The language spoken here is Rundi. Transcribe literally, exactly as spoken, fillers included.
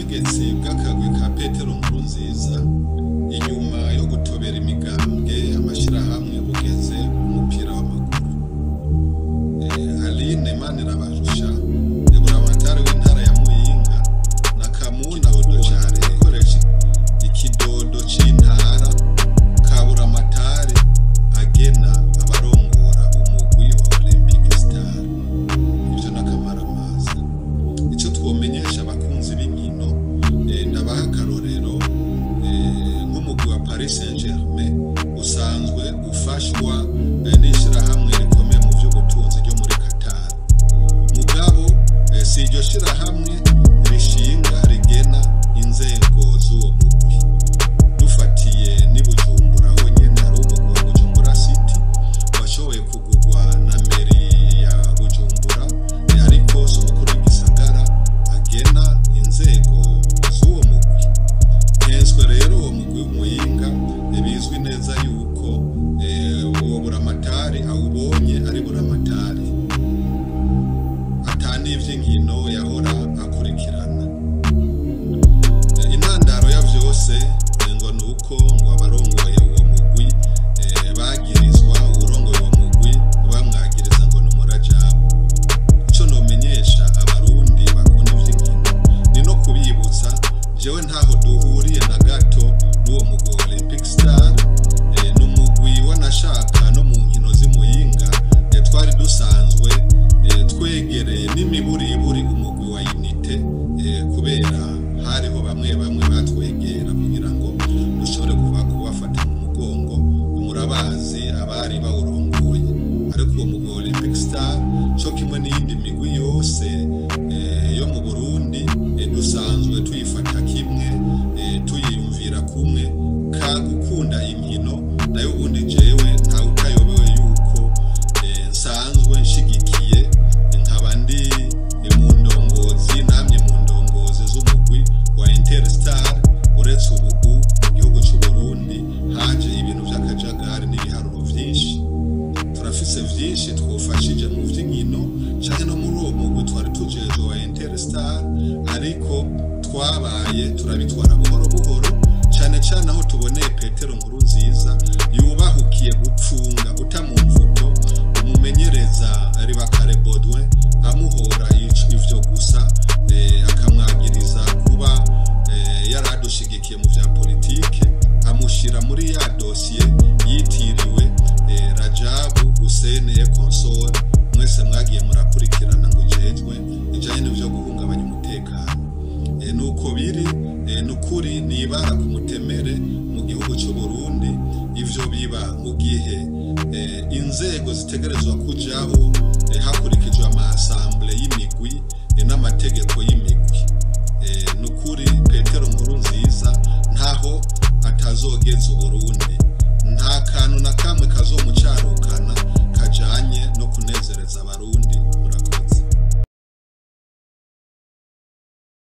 ubutegetsi bw'akagwi ka Petero Nkurunziza inyuma yo gutobera imigambwe amashirahamwe bugeze umupira w'amaguru. Aline Manirabasha Buramatari w'intara ya Muyinga na Kamuna Odojare ikoresha ikidodo c'intara ka Buramatari agena abarongora umugwi wa Olympic Star. Ivyo n'akamaramaza. Ico twomenyesha abakunzi b'inkino ndabaha akarorero nk'umugwi wa Paris Saint-Germain usanzwe ufashwa n'ishirahamwe rikomeye mu vy'ubutunzi ryo muri Qatar. Mugabo si iryo shirahamwe rishinga rigena inzego z'uwo mugwi. Dufatiye ni Bujumbura honyene hari umugwi wa Bujumbura City washoboye kugurwa na meri ya Bujumbura, ariko si umukuru w'igisagara agena inzego z'uwo mugwi. Henswe rero uwo mugwi Muyinga bizwi neza yuko uwo Buramatari awubonye ari Buramatari atani ivy'inkino yahora akurikirana. Intandaro ya vyose ngo nuko ngo abarongoye uwo mugwi bagirizwa urongoye uwo mugwi bamwagiriza ngo n'umurajabo. Ico nomenyesha abarundi bakunda ivy'inkino ni no kubibutsa jewe ntaho duhuriye na gato n'uwo mugwi Olympic Star. N'umugwi wanashaka no mu nkino z'Imuyinga twari dusanzwe twegereye n'imiburiburi umugwi wa Unite kubera hariho bamwe bamwe batwegera kugira ngo dushobore kuba kubafata mu mugongo. Murabazi abari bawurongoye, ariko uwo mugwi Olympic Star cyo kimwe n'iyindi migwi yose yo mu Burundi dusanzwe tuyifata kimwe, tuyiyumvira kumwe ka gukunda inkino. Nayo ubundi jewe nta utayobewe yuko nsanzwe nshigikiye nkaba ndi mu ndongozi namye mu ndongozi z'umugwi wa Interstar. Uretse ubu mu gihugu cy'u Burundi haje ibintu by'akajagari n'ibiharuro vyinshi. Turafise vyinshi twofashije mu vy'inkino canke no muri uwo mugwi twari tujeje wa Interstar, ariko twabaye turabitwara buhoro buhoro, cyane cyane aho tuboneye Petero Nkurunziza yubahukiye gupfunga utamumvuto umumenyereza Ribakare Baudouin amuhora ivyo gusa, akamwagiriza kuba yaradushigikiye mu vya politike, amushira muri ya dossier yitiriwe Rajabu Hussein ye Console. Mwese mwagiye murakurikirana ngo jejwe ijanye n'ivyo guhungabanya umutekano. Nuko biri nukuri nibara ku mutemere mu gihugu cy'u Burundi. Ivyo biba mu gihe inzego zitegerezwa kujaho hakurikijwe ama assemblée y'imigwi n'amategeko y'imigwi.